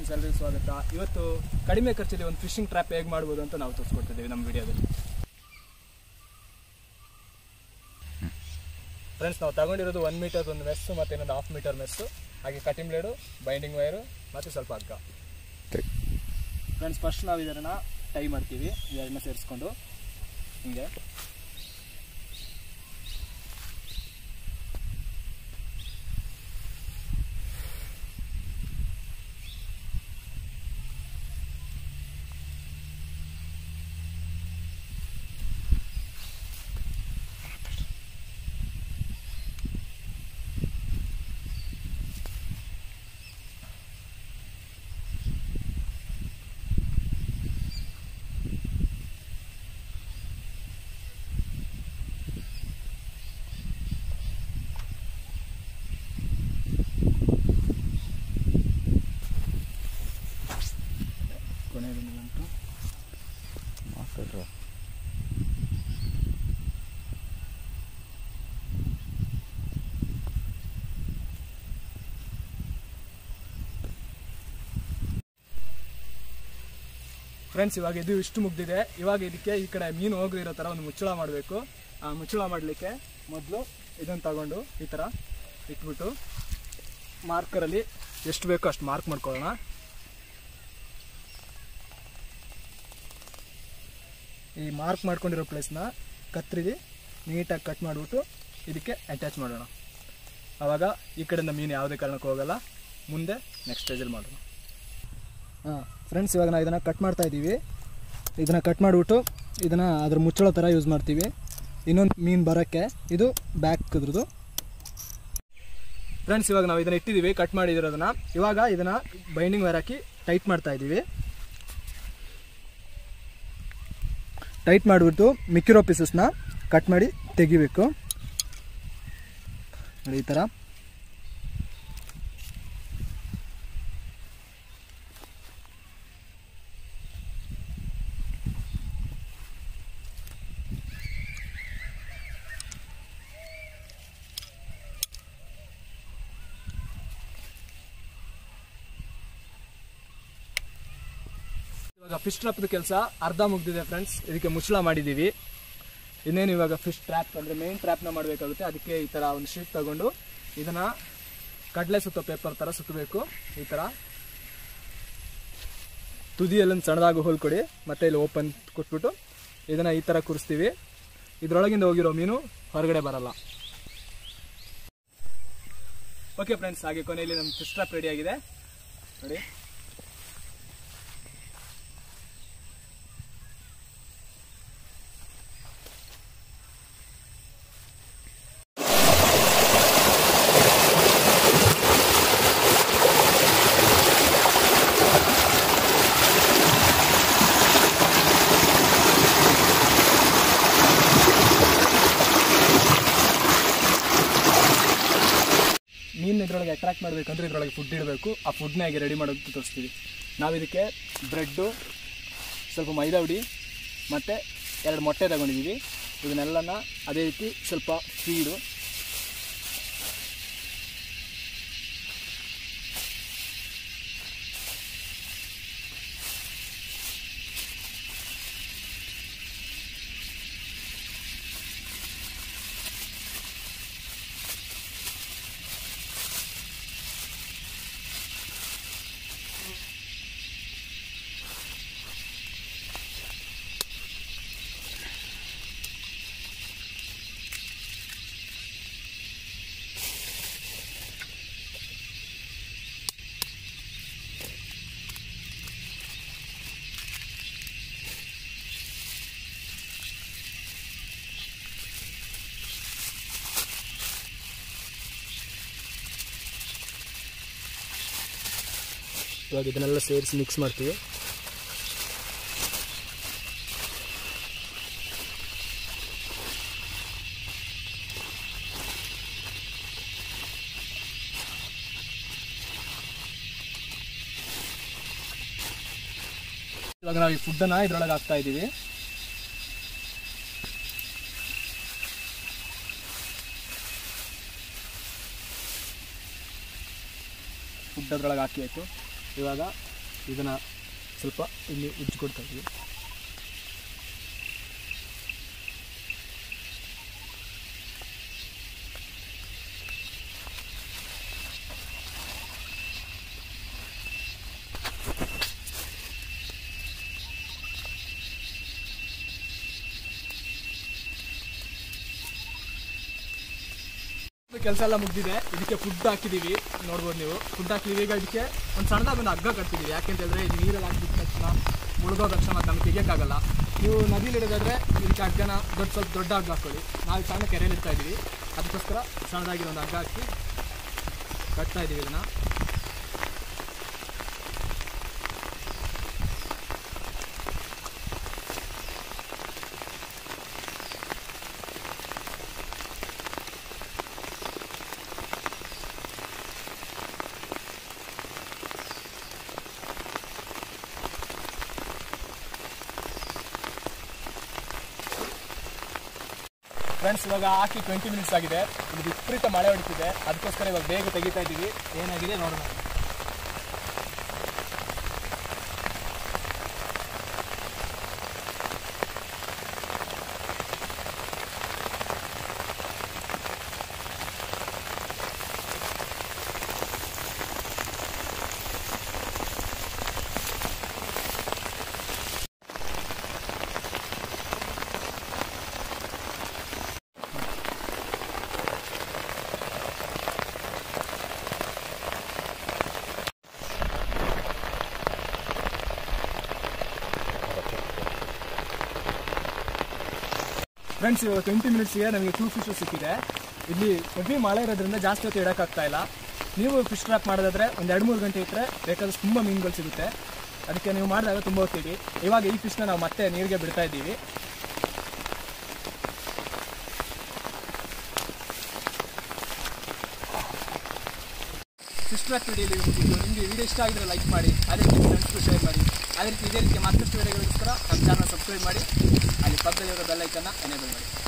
Friends, ಎಲ್ಲರಿಗೂ ಸ್ವಾಗತ. ಇವತ್ತು ಕಡಿಮೆ ಖರ್ಚಲ್ಲಿ ಒಂದು ಫಿಶಿಂಗ್ ಟ್ರ್ಯಾಪ್ ಹೇಗೆ ಮಾಡ್ಬೋದು ಅಂತ ನಾವು ತೋರಿಸ್ಕೊಡ್ತಿದ್ದೀವಿ ನಮ್ಮ ವಿಡಿಯೋದಲ್ಲಿ. ಫ್ರೆಂಡ್ಸ್, ನಾವು ತಗೊಂಡಿರೋದು 1 ಮೀಟರ್ ಒಂದು ಮೆಸ್ಸು ಮತ್ತು ಇನ್ನೊಂದು 1/2 ಮೀಟರ್ ಮೆಸ್ಸು, ಹಾಗೆ ಕಟಿಂಗ್ ಬ್ಲೇಡು, ಬೈಂಡಿಂಗ್ ವೈರು ಮತ್ತು ಸ್ವಲ್ಪ ಹಗ್ಗ. ಫ್ರೆಂಡ್ಸ್, ಫಸ್ಟ್ ನಾವು ಇದನ್ನು ಟೈ ಮಾಡ್ತೀವಿ, ಇದನ್ನು ಸೇರಿಸ್ಕೊಂಡು ಹಿಂಗೆ. ಫ್ರೆಂಡ್ಸ್, ಇವಾಗ ಇದು ಇಷ್ಟು ಮುಗ್ದಿದೆ. ಇವಾಗ ಇದಕ್ಕೆ ಈ ಕಡೆ ಮೀನು ಹೋಗಿರೋ ಥರ ಒಂದು ಮುಚ್ಚಳ ಮಾಡಬೇಕು. ಆ ಮುಚ್ಚಳ ಮಾಡಲಿಕ್ಕೆ ಮೊದಲು ಇದನ್ನು ತಗೊಂಡು ಈ ಥರ ಇಟ್ಬಿಟ್ಟು ಮಾರ್ಕರಲ್ಲಿ ಎಷ್ಟು ಬೇಕೋ ಅಷ್ಟು ಮಾರ್ಕ್ ಮಾಡ್ಕೊಳ್ಳೋಣ. ಈ ಮಾರ್ಕ್ ಮಾಡ್ಕೊಂಡಿರೋ ಪ್ಲೇಸ್ನ ಕತ್ರಿಗೆ ನೀಟಾಗಿ ಕಟ್ ಮಾಡಿಬಿಟ್ಟು ಇದಕ್ಕೆ ಅಟ್ಯಾಚ್ ಮಾಡೋಣ. ಆವಾಗ ಈ ಕಡೆಯಿಂದ ಮೀನು ಯಾವುದೇ ಕಾರಣಕ್ಕೂ ಹೋಗಲ್ಲ. ಮುಂದೆ ನೆಕ್ಸ್ಟ್ ಸ್ಟೇಜಲ್ಲಿ ಮಾಡೋಣ. ಫ್ರೆಂಡ್ಸ್, ಇವಾಗ ನಾವು ಇದನ್ನು ಕಟ್ ಮಾಡ್ತಾ ಇದ್ದೀವಿ. ಇದನ್ನು ಕಟ್ ಮಾಡಿಬಿಟ್ಟು ಇದನ್ನು ಅದ್ರ ಮುಚ್ಚಳ ಥರ ಯೂಸ್ ಮಾಡ್ತೀವಿ. ಇನ್ನೊಂದು ಮೀನು ಬರೋಕ್ಕೆ ಇದು ಬ್ಯಾಕ್ ಇದ್ರದ್ದು. ಫ್ರೆಂಡ್ಸ್, ಇವಾಗ ನಾವು ಇದನ್ನು ಇಟ್ಟಿದ್ದೀವಿ ಕಟ್ ಮಾಡಿದಿರೋದನ್ನು. ಇವಾಗ ಇದನ್ನು ಬೈಂಡಿಂಗ್ ವೈರ್ ಹಾಕಿ ಟೈಟ್ ಮಾಡ್ತಾ ಇದ್ದೀವಿ. ಟೈಟ್ ಮಾಡಿಬಿಟ್ಟು ಮಿಕ್ಕಿರೋ ಪೀಸಸ್ನ ಕಟ್ ಮಾಡಿ ತೆಗಿಬೇಕು. ನೋಡಿ ಈ ಥರ. ಇವಾಗ ಫಿಶ್ ಟ್ರ್ಯಾಪ್ದು ಕೆಲಸ ಅರ್ಧ ಮುಗ್ದಿದೆ ಫ್ರೆಂಡ್ಸ್. ಇದಕ್ಕೆ ಮುಚ್ಚಳ ಮಾಡಿದ್ದೀವಿ. ಇನ್ನೇನು ಇವಾಗ ಫಿಶ್ ಟ್ರ್ಯಾಪ್ ಅಂದರೆ ಮೇನ್ ಟ್ರ್ಯಾಪ್ನ ಮಾಡಬೇಕಾಗುತ್ತೆ. ಅದಕ್ಕೆ ಈ ಥರ ಒಂದು ಶೀಟ್ ತಗೊಂಡು ಇದನ್ನು ಕಡಲೆ ಸುತ್ತೋ ಪೇಪರ್ ಥರ ಸುತ್ತಬೇಕು. ಈ ಥರ ತುದಿಯಲ್ಲೊಂದು ಸಣ್ಣದಾಗಿ ಹೋಲ್ ಕೊಡಿ, ಮತ್ತು ಇಲ್ಲಿ ಓಪನ್ ಕೊಟ್ಬಿಟ್ಟು ಇದನ್ನು ಈ ಥರ ಕೂರಿಸ್ತೀವಿ. ಇದರೊಳಗಿಂದ ಹೋಗಿರೋ ಮೀನು ಹೊರಗಡೆ ಬರಲ್ಲ. ಓಕೆ ಫ್ರೆಂಡ್ಸ್, ಹಾಗೆ ಕೊನೆಯಲ್ಲಿ ನಮ್ಮ ಫಿಶ್ ಟ್ರ್ಯಾಪ್ ರೆಡಿ ಆಗಿದೆ ನೋಡಿ. ಮೀನು ಇದರೊಳಗೆ ಅಟ್ರಾಕ್ಟ್ ಮಾಡಬೇಕಂದ್ರೆ ಇದರೊಳಗೆ ಫುಡ್ ಇಡಬೇಕು. ಆ ಫುಡ್ನ ಹೇಗೆ ರೆಡಿ ಮಾಡೋದು ತೋರಿಸ್ತೀವಿ. ನಾವು ಇದಕ್ಕೆ ಬ್ರೆಡ್ಡು, ಸ್ವಲ್ಪ ಮೈದಾ ಹುಡಿ ಮತ್ತು 2 ಮೊಟ್ಟೆ ತಗೊಂಡಿದ್ದೀವಿ. ಇದನ್ನೆಲ್ಲನ ಅದೇ ರೀತಿ ಸ್ವಲ್ಪ ಫೀಡು, ಇವಾಗ ಇದನ್ನೆಲ್ಲ ಸೇರಿಸಿ ಮಿಕ್ಸ್ ಮಾಡ್ತೀವಿ. ಇವಾಗ ನಾವು ಈ ಫುಡ್ಡನ್ನು ಇದರೊಳಗೆ ಹಾಕ್ತಾ ಇದ್ದೀವಿ. ಫುಡ್ ಅದರೊಳಗೆ ಹಾಕಿ ಆಯಿತು. ಇವಾಗ ಇದನ್ನು ಸ್ವಲ್ಪ ಇಲ್ಲಿ ಉಜ್ಜಿಕೊಡ್ತಾ ಇದ್ದೀವಿ. ಕೆಲಸ ಎಲ್ಲ ಮುಗಿದಿದೆ. ಇದಕ್ಕೆ ಫುಡ್ ಹಾಕಿದ್ದೀವಿ, ನೋಡ್ಬೋದು ನೀವು. ಫುಡ್ ಹಾಕಿದ್ದೀವಿ. ಈಗ ಇದಕ್ಕೆ ಒಂದು ಸಣ್ಣದಾಗಿ ಒಂದು ಹಗ್ಗ ಕಟ್ತಿದ್ದೀವಿ. ಯಾಕೆಂತ ಹೇಳಿದ್ರೆ ಇದು ನೀರಲ್ಲಿ ಹಾಕಿದ ತಕ್ಷಣ ಮುಳುಗೋ ತಕ್ಷಣ ಮತ್ತು ನಮ್ಗೆ ತೆಗಿಯೋಕ್ಕಾಗಲ್ಲ. ನೀವು ನದಿಲಿ ಇಡೋದಾದರೆ ಇದಕ್ಕೆ ಹಗ್ಗನ ಸ್ವಲ್ಪ ದೊಡ್ಡ ಹಗ್ಗ ಹಾಕ್ಕೊಳ್ಳಿ. ನಾವು ಸಣ್ಣ ಕೆರೆಯಲ್ಲಿ ಇಡ್ತಾ ಇದ್ದೀವಿ, ಅದಕ್ಕೋಸ್ಕರ ಸಣ್ಣದಾಗಿ ಒಂದು ಹಗ್ಗ ಹಾಕಿ ಕಟ್ತಾ ಇದ್ದೀವಿ ಇದನ್ನು. ಫ್ರೆಂಡ್ಸ್, ಇವಾಗ ಹಾಕಿ 20 ಮಿನಿಟ್ಸ್ ಆಗಿದೆ. ಇದು ವಿಪರೀತ ಮಳೆ ಹೊಡಿತಿದೆ, ಅದಕ್ಕೋಸ್ಕರ ಇವಾಗ ಬೇಗ ತೆಗಿತಾ ಇದ್ದೀವಿ. ಏನಾಗಿದೆ ನೋಡೋಣ. ಫ್ರೆಂಡ್ಸ್, 20 ಮಿನಿಟ್ಸ್ಗೆ ನಮಗೆ 2 ಫಿಶಸ್ ಸಿಕ್ಕಿದೆ. ಇಲ್ಲಿ ಹೆವಿ ಮಳೆ ಇರೋದ್ರಿಂದ ಜಾಸ್ತಿ ಹೊತ್ತು ಇಡೋಕ್ಕಾಗ್ತಾ ಇಲ್ಲ. ನೀವು ಫಿಶ್ ಟ್ರ್ಯಾಪ್ ಮಾಡೋದಾದ್ರೆ ಒಂದು 2-3 ಗಂಟೆ ಇಟ್ಟರೆ ಬೇಕಾದ್ರೆ ತುಂಬ ಮೀನುಗಳು ಸಿಗುತ್ತೆ. ಅದಕ್ಕೆ ನೀವು ಮಾಡಿದಾಗ ತುಂಬ ಹೊತ್ತಿಡಿ. ಇವಾಗ ಈ ಫಿಶ್ನ ನಾವು ಮತ್ತೆ ನೀರಿಗೆ ಬಿಡ್ತಾ ಇದ್ದೀವಿ. ಫಿಶ್ ಟ್ರ್ಯಾಪ್ ವಿಡಿಯೋಲಿ ಮುಗಿದ್ದು. ನಿಮಗೆ ವಿಡಿಯೋ ಇಷ್ಟ ಆಗಿದ್ರೆ ಲೈಕ್ ಮಾಡಿ, ಅದೇ ರೀತಿ ಫ್ರೆಂಡ್ಸ್ಗೂ ಶೇರ್ ಮಾಡಿ. ಅದೇ ರೀತಿ ಇದೇ ರೀತಿ ಮತ್ತಷ್ಟು ವಿಡಿಯೋಗಳಿಗೋಸ್ಕರ ನಮ್ಮ ಚಾನಲ್ ಸಬ್ಸ್ಕ್ರೈಬ್ ಮಾಡಿ, ಅಲ್ಲಿ ಪಕ್ಕದಲ್ಲಿರೋ ಬೆಲ್ ಐಕನ್ನ ಎನೇಬಲ್ ಮಾಡಿ.